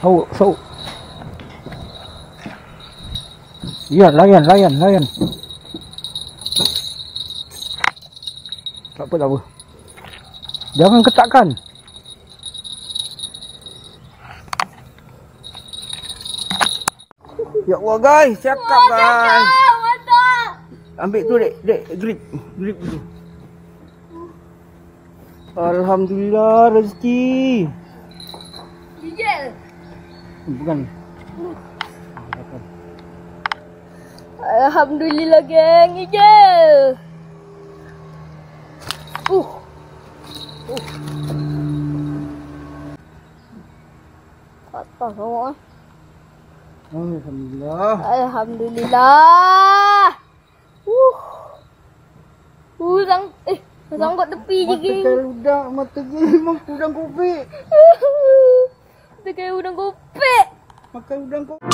Sauk. Iya, layan. Tak apa. Jangan ketakkan. Ya Allah guys, cakap guys. Ambil tu dek, grip dulu. Alhamdulillah rezeki. Gigil. Bukan. Alhamdulillah geng, gigil. Patah semua. Alhamdulillah. Alhamdulillah. Sangkut tepi je geng. Mata memang udang kopek. Mata kayak udang kopek. Makan udang kopek.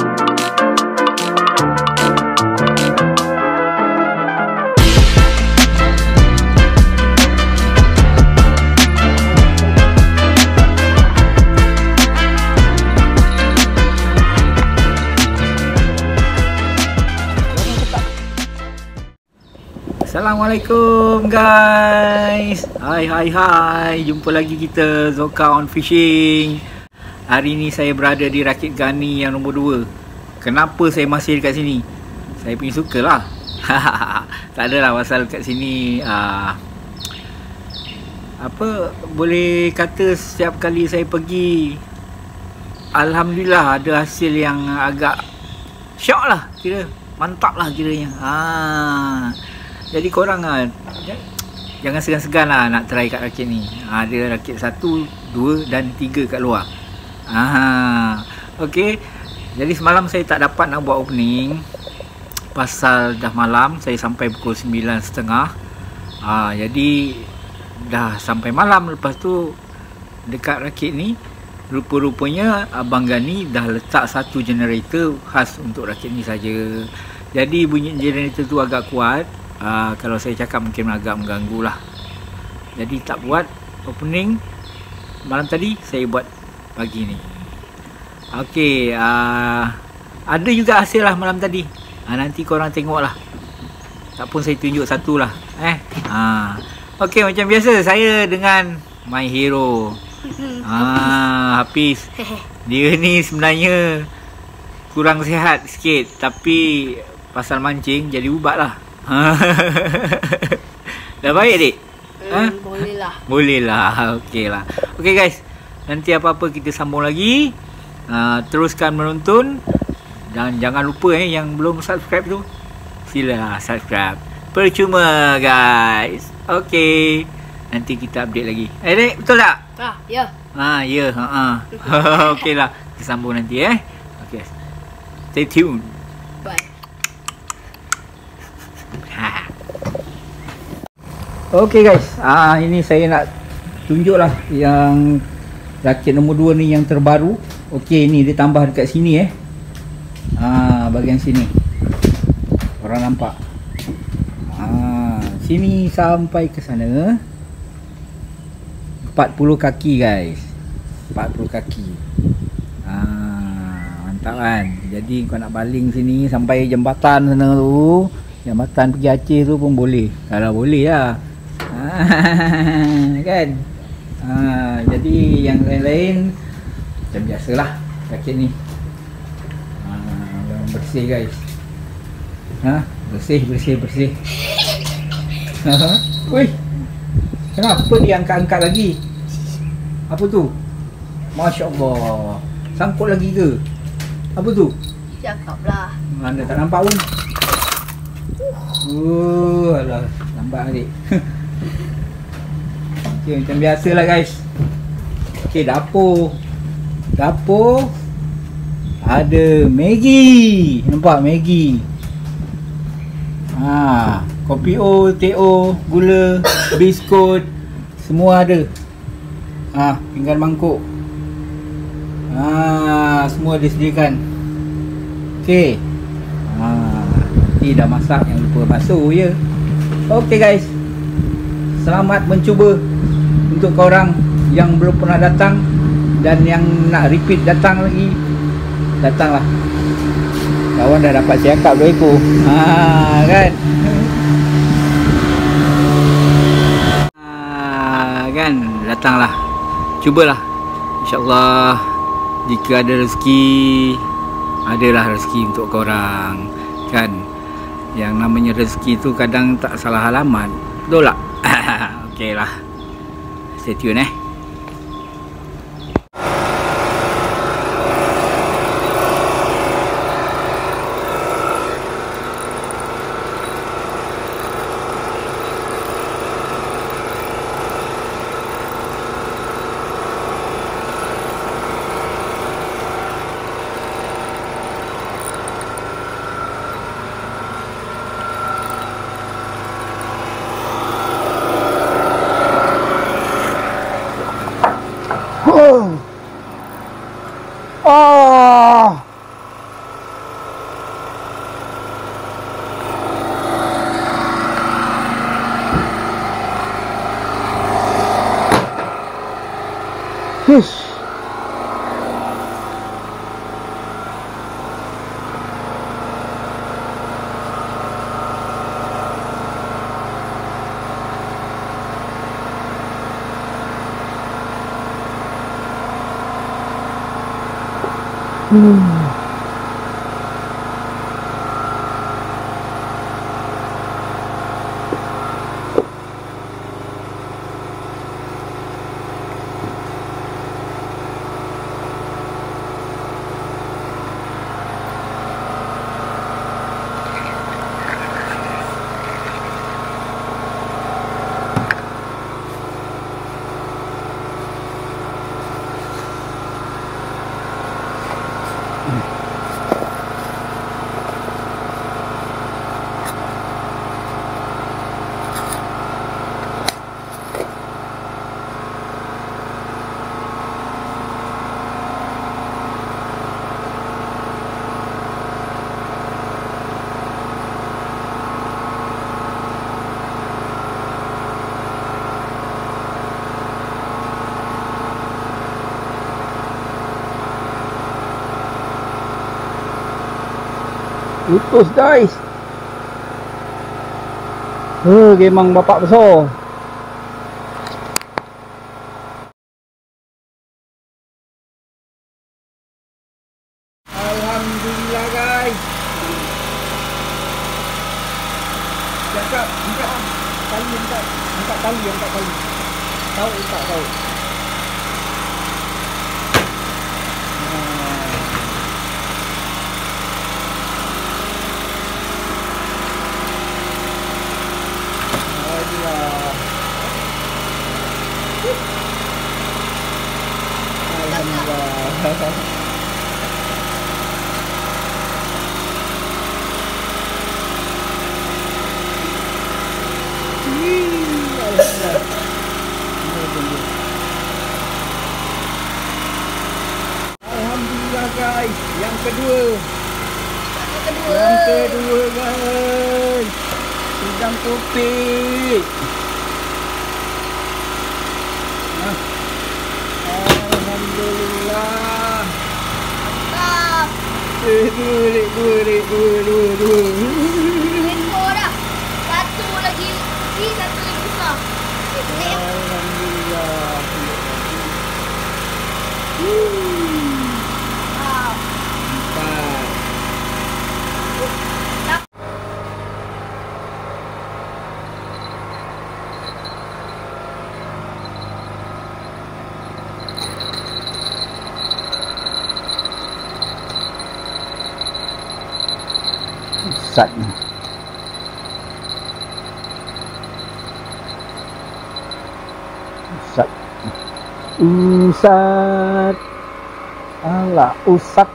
Assalamualaikum guys. Hai. Jumpa lagi kita Zoka on Fishing. Hari ni saya berada di Rakit Gani yang nombor 2. Kenapa saya masih dekat sini? Saya punya suka lah. Tak adalah pasal kat sini boleh kata setiap kali saya pergi, alhamdulillah ada hasil yang agak syok lah, kira mantap lah kiranya. Jadi korang jangan segan-segan lah nak try kat rakit ni. Ada rakit 1, 2 dan 3 kat luar. Okey. Jadi semalam saya tak dapat nak buat opening pasal dah malam. Saya sampai pukul 9.30. Jadi dah sampai malam. Lepas tu dekat rakit ni rupa-rupanya Abang Gani dah letak satu generator khas untuk rakit ni saja. Jadi bunyi generator tu agak kuat. Kalau saya cakap mungkin agak mengganggu lah. Jadi tak buat opening malam tadi, saya buat pagi ni. Okey, ada juga hasil lah malam tadi. Nanti korang tengok lah. Tak pun saya tunjuk satu lah. Okey, macam biasa saya dengan my hero Hafiz. Dia ni sebenarnya kurang sihat sikit, tapi pasal mancing jadi ubat lah. Dah baik adik? Boleh lah. Okey lah. Okey guys, nanti apa-apa kita sambung lagi. Teruskan menonton. Dan jangan lupa yang belum subscribe tu, sila subscribe. Percuma guys. Okey, nanti kita update lagi. Dek, betul tak? Ya. Ya. Okey lah, kita sambung nanti Okey, stay tune. Bye. Okey guys, ini saya nak tunjuk lah yang rakit nombor 2 ni yang terbaru. Okey, ni dia tambah dekat sini bahagian sini. Korang nampak? Sini sampai ke sana 40 kaki guys. 40 kaki. Mantap kan? Jadi kau nak baling sini sampai jambatan sana tu. Jambatan pergi Aceh tu pun boleh. Kalau boleh lah. Kan? Jadi yang lain-lain macam biasalah rakit ni. Bersih guys. Bersih. Woi. Kenapa dia angkat-angkat lagi? Apa tu? Masya-Allah. Sangkut lagi ke? Apa tu? Cakaplah. Mana tak nampak pun. Alah, lambat adik. Okay, macam biasalah guys. Okay, dapur ada Maggi. Nampak Maggi. Kopi O, teh O, gula, biskut, semua ada. Pinggan mangkuk. Semua disediakan. Okay. Ni dah masak, yang lupa basuh je. Okay guys, selamat mencuba. Untuk korang yang belum pernah datang, dan yang nak repeat datang lagi, datanglah. Kawan dah dapat siakap 2 ekor. Kan? Kan? Datanglah. Cubalah. InsyaAllah jika ada rezeki, adalah rezeki untuk korang. Kan? Yang namanya rezeki tu kadang tak salah alamat. Betul tak? Okey lah. Stay tune Fish. Putus guys. Memang bapak besar. Alhamdulillah guys. Cakap, angkat tali, angkat tali. Tahu tak tahu. Alhamdulillah. Alhamdulillah guys, yang kedua guys, udang topik. Alhamdulillah. Mantap. Dua. Ekor dah. Satu lagi besar. Alhamdulillah. Wow. Empat. Pusatnya. Usat. Alah, usat.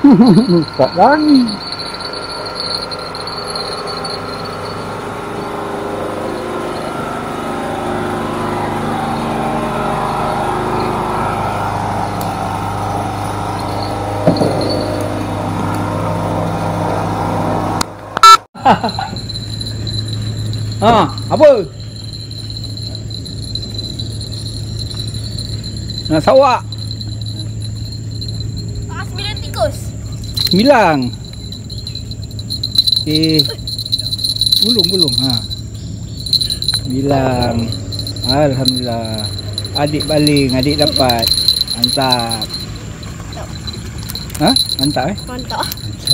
Ustaz lagi. Apa? Nak sawak. 9 tikus. 9. Belum. 9. Alhamdulillah. Adik baling, adik dapat. Mantap. Mantap Mantap.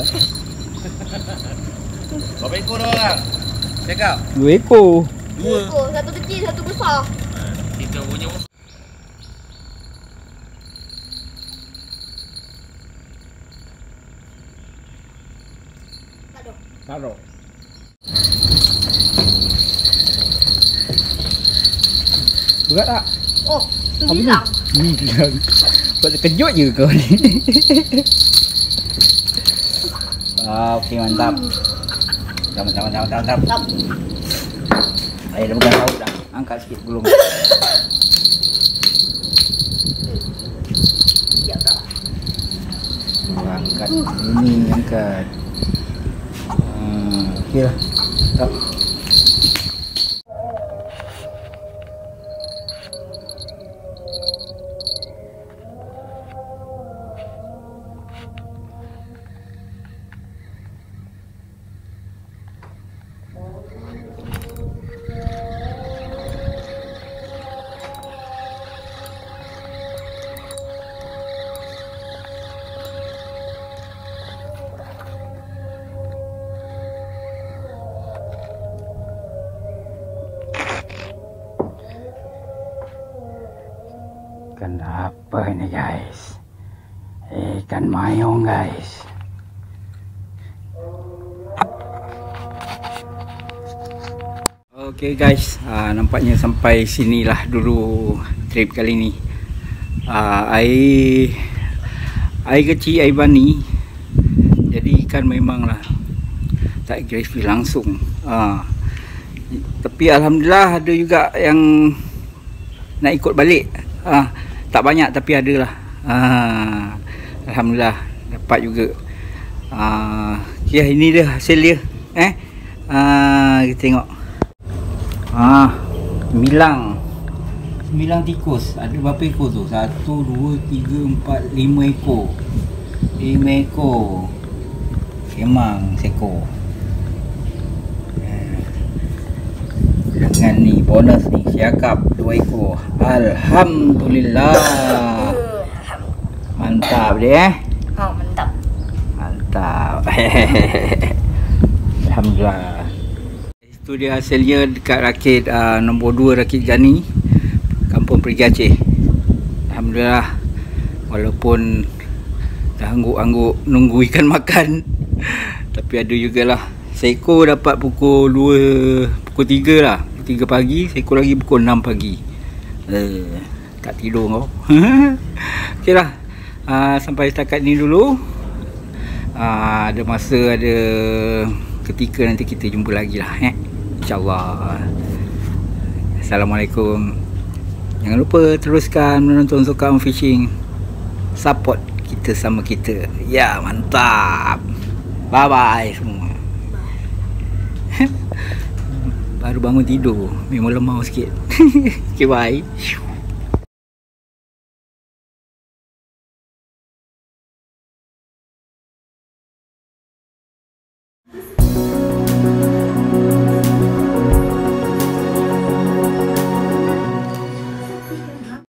Berapa ekor dah orang? Cakap. 2 ekor. 2 ekor, satu kecil, satu besar. Kita punya. Aduh. Taruh. Berat tak? Oh, 9. 9. Buat terkejut je kau ni. Okey, mantap. Mantap. Dah pegang laut dah. Angkat sikit gulung. Angkat. Ini angkat. Okey lah. Tak. Ikan apa ini guys? Ikan mayong guys. Okey guys, nampaknya sampai sinilah dulu trip kali ni. Air kecil, air bani. Jadi ikan memanglah tak agresif langsung. Tapi alhamdulillah ada juga yang nak ikut balik. Tak banyak tapi ada lah. Alhamdulillah dapat juga. Okay, ini dia hasil dia. Kita tengok. 9 tikus. Ada berapa ekor tu? 1, 2, 3, 4, 5 ekor. 5 ekor. Kemang sekor. Dengan ni bonus ni siakap 2 ekor. Alhamdulillah. Mantap dia mantap. Alhamdulillah. Itu dia hasilnya dekat rakit nombor 2 rakit Gani, Kampung Perigi Aceh. Alhamdulillah, walaupun dah angguk-angguk nunggu ikan makan, tapi ada jugalah. Seekor dapat pukul 3 lah, 3 pagi. Seekor lagi pukul 6 pagi. Tak tidur kau. Okey lah, sampai setakat ni dulu. Ada masa, ada ketika nanti kita jumpa lagi lah, InsyaAllah. Assalamualaikum. Jangan lupa teruskan menonton Zokam Fishing. Support kita sama kita. Ya, mantap. Bye bye semua. Baru bangun tidur, memang lemah sikit. Okay, bye.